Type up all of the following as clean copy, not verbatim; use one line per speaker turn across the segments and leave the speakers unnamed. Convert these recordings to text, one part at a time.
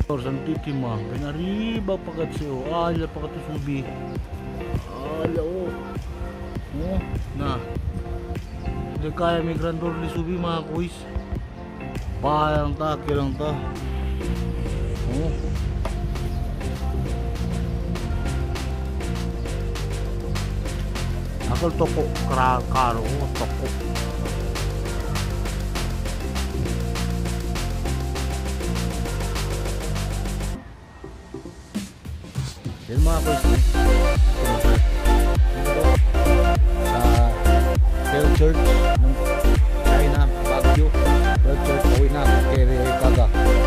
San titima, pinariba pakat siyo. Ala pakat subi. Ala oh. Oh, na. Hindi kaya may grandor ni subi mga kuis. Parang ta, kilang ta. Oh. Akal toko karo toko. Yan mga kuis sa Bell Church ng China, Baguio. Bell Church, uwi na kere kaga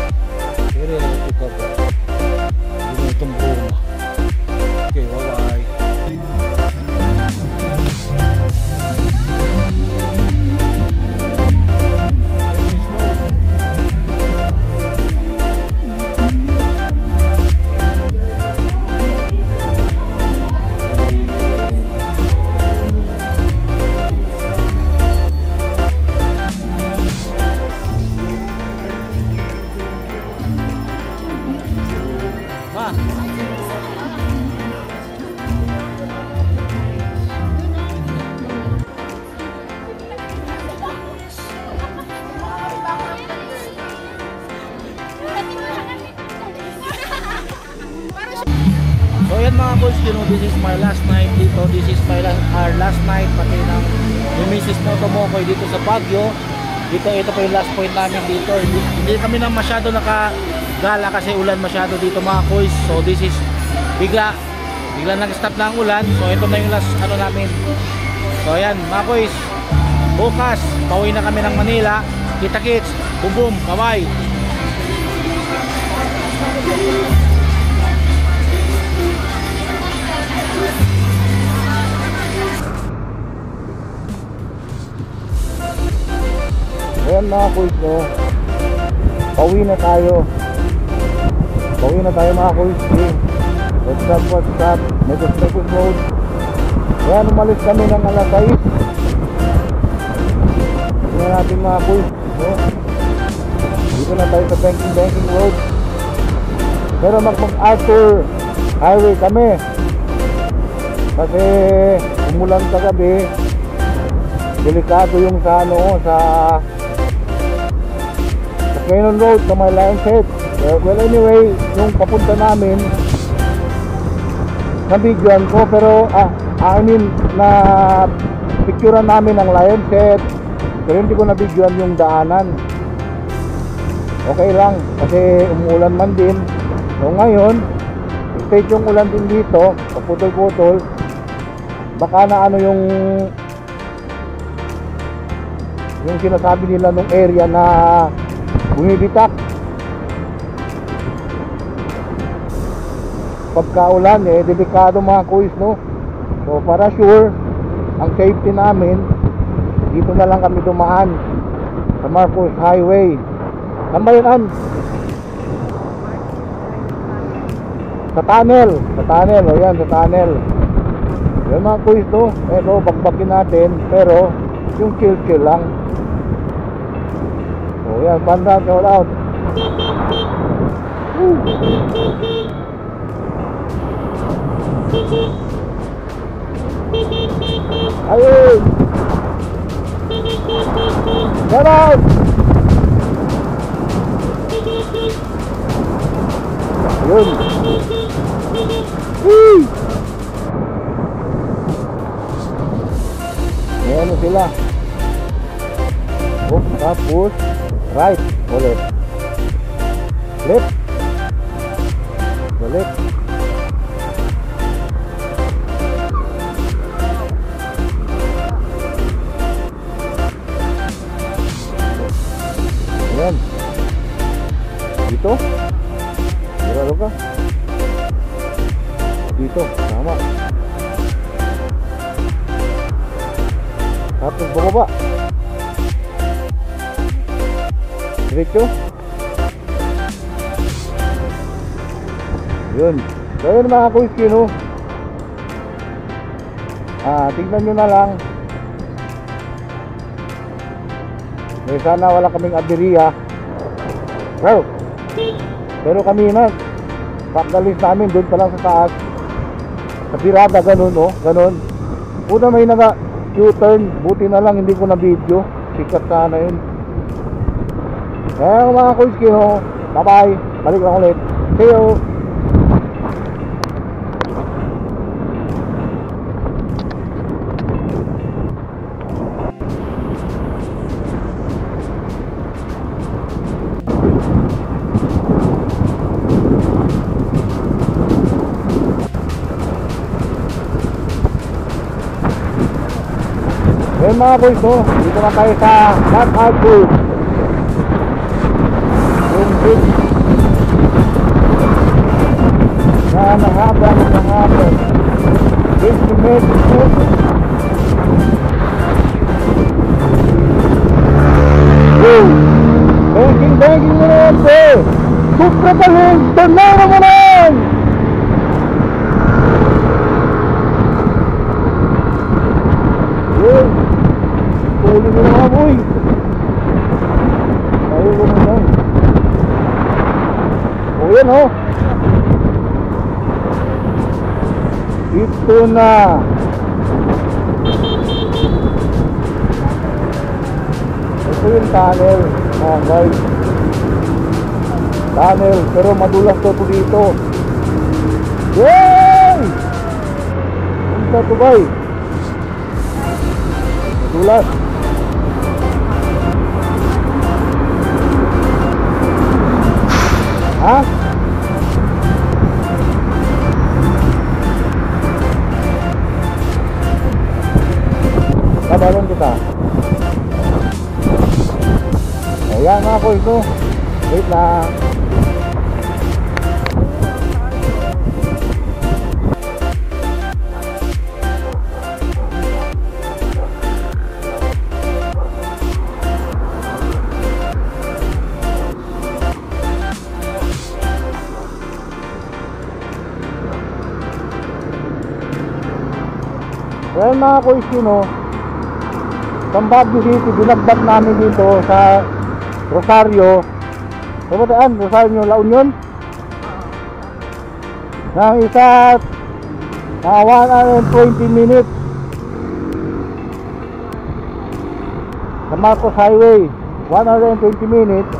yun itong buong. Okay, bye bye. So yan mga boys, this is my last night dito. This is my our last night pati ng misis mo Tomokoy dito sa Baguio. Ito po yung last point namin dito. Hindi kami na masyado nakagala kasi ulan masyado dito mga boys. So this is bigla nag-stop na ang ulan. So ito na yung last ano namin. So yan mga boys, bukas pauwi na kami ng Manila. Kita-kits, boom boom, bye bye. Ayan mga kuys, no? Pauwi na tayo mga kuys. What's up? Nag-step road. Ayan, umalis kami ng alas 6. Tignan natin mga kuys, no? Dito na tayo sa banking road. Pero mag-Arthur highway kami kasi umulan kagabi. Delikado yung sa Cannon Road sa may Lions Head. Well anyway, yung papunta namin nabigyan ko, pero na picturean namin ng Lions Head, pero hindi ko nabigyan yung daanan. Okay lang kasi umuulan man din. So ngayon state yung ulan din dito, paputol-putol. Baka na ano yung sinasabi nila nung area na bumibitak pagkaulan, delikado mga kuys, no? So para sure ang safety namin, dito na lang kami dumaan sa Marcos Highway. Saan ba yun? Sa tunnel, o yan, sa tunnel. Yan mga kuys, no? Pero bagbakin natin, pero yung chill lang. So yan, banda, shout out. Ayun, shout out. Ayun. Ayan na sila. Tapos right o left? Left. The left. Ayan. Dito. Mirado ka. Dito. Tama. Tapos bumaba. Diretso. Yun. So yun mga kuys, no? Tignan nyo na lang. Sana wala kaming aberiya. Well, Pero kanina, pagdalis namin doon pa lang sa taas, sa Pirada, ganun oh, ganun. Una may naga U-turn, buti na lang hindi ko na video, sikat sana yun. Kaya mga Koiskino, bye bye, balik lang ulit, see you. Yan mga boys, no? Dito na tayo sa Knockout Group. Yung big na nahaba. 20 meters. Woo! Banking mo na yan, bro! Supra galing! Tornado mo na yan! Yun! Huli mo na mga boy. Ayaw ko na. O yan o. Ito na. Ito yung tunnel mga guys. Tunnel pero madulas to dito. Yay! Punta to guys. Madulas. Ha? Kabalong kita. Ayan ako ito. Wait lang. Well mga Koiskino, sa Baguio City, binagbat namin dito sa Rosario. Kabataan, Rosario, La Union. Nang isa 120 minutes sa Marcos Highway, 120 minutes.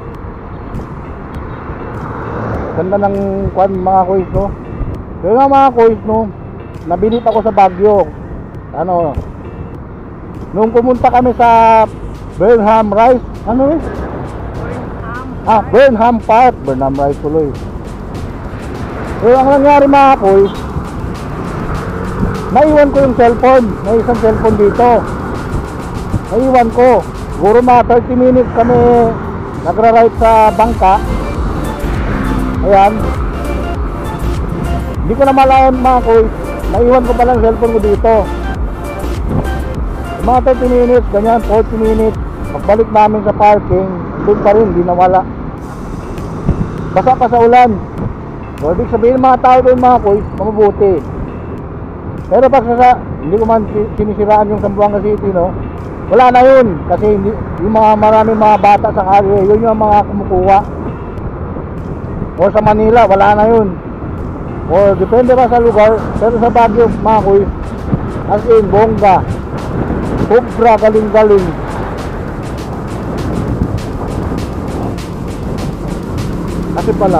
Ganda ng kwan mga Koiskino. Kaya nga mga Koiskino, nabilit ako sa Baguio. Ano, nung pumunta kami sa Burnham Rise, ano eh? Burnham Park, Burnham Rise tuloy. Pero ang nangyari mga koy, naiwan ko yung cellphone, may isang cellphone dito. Naiwan ko, siguro mga 30 minutes kami nagra-ride sa bangka. Ayan. Hindi ko na malayan mga koy, naiwan ko palang cellphone ko dito. Mga 30 minutes, ganyan, 40 minutes. Pagbalik namin sa parking, doon pa rin, hindi nawala. Basa pa sa ulan. So, ibig sabihin mga tao doon mga koy, mabuti. Pero pag hindi ko man sinisiraan yung Zamboanga City, no? Wala na yun. Kasi yung mga maraming mga bata sa kalye, yun yung mga kumukuha. O sa Manila, wala na yun. O depende pa sa lugar. Pero sa Baguio mga koy, as in, bongga. Sobra galing-galing. Kasi pala.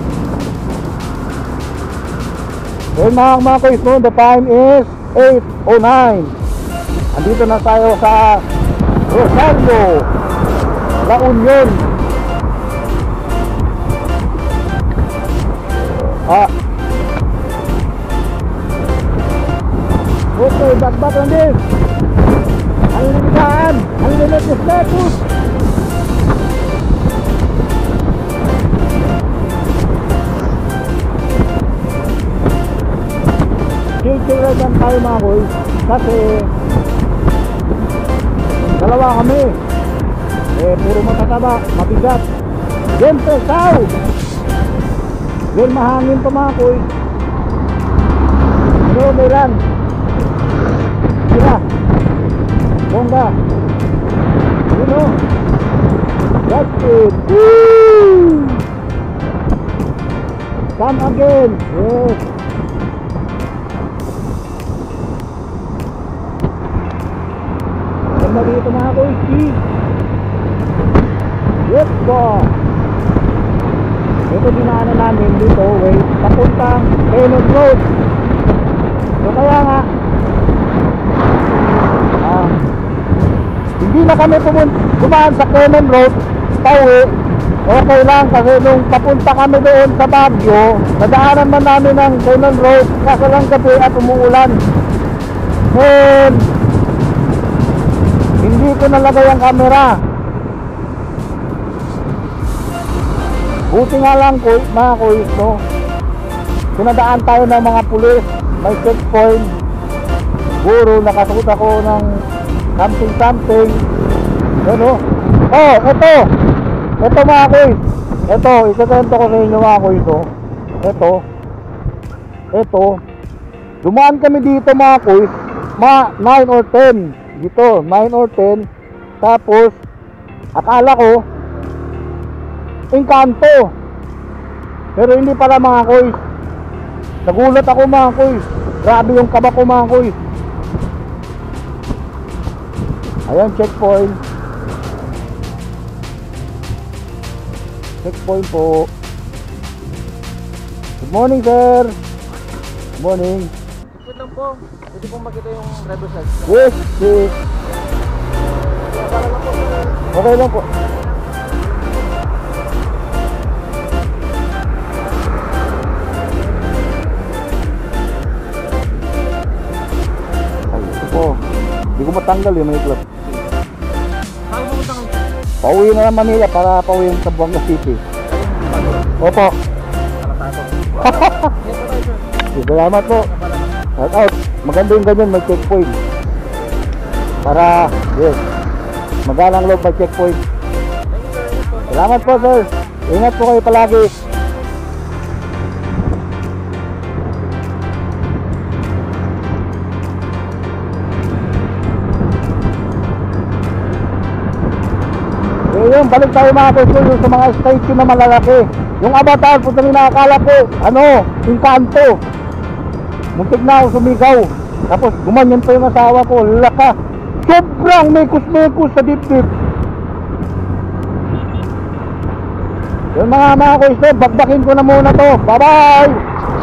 Well mga Koiskino, the time is 8:09. Andito na tayo sa Rosario, La Union. Okay, back lang din. Ano nilitaan? Ano nilit yung status? Chill lang tayo mga koy. Kasi dalawa kami. Puro matataba, mabigat. Siyempre, tao! Dahil mahangin pa mga koy. Pero may run. Sira. Bongga. You know. That's it. Woo! Come again. Yes. Ganda dito mga koyski. Yes po. Ito dinaanan namin dito, wait, papuntang Cannon Road. So kaya nga hindi na kami dumaan sa Cannon Road pauwi. Okay lang kasi nung papunta kami doon sa Baguio, nadaanan man namin ng Cannon Road kaso lang gabi at umuulan. And hindi ko nalagay ang camera. Buti nga lang mga kuys, no? Pinadaan tayo ng mga pulis, may checkpoint. Siguro nakasuot ako ng something. Ano? Oh, ito mga kuys. Ito, isasento ko sa inyo mga kuys, no? Ito. Dumaan kami dito mga kuys, mga 9 or 10. Dito, 9 or 10. Tapos, akala ko Encanto, pero hindi pala mga kuys. Nagulat ako mga kuys. Grabe yung kaba ko mga kuys. Ayan, checkpoint. Checkpoint po. Good morning sir. Good morning.
Wait lang po. Pwede pong makita yung driver's license.
Yes, yes. Okay lang po. Hindi ko matanggal yung may club.
Saan mo matanggal?
Pauwi na ng Manila para pauwi sa Buanga City. Opo. Salamat po. Shout out. Maganda yung ganyan, may checkpoint. Para, yes, magalang loob may checkpoint. Salamat po sir. Ingat po kayo palagi. Yun, balik tayo mga kuys sa mga statue na malalaki. Yung avatar, putang nakakala ko, Encanto. Muntik na ako sumigaw. Tapos gumanyan pa yung asawa ko, laka. Sobrang mekos-mekos sa dip-dip. Yun mga kuys, bagbakin ko na muna to. Bye-bye!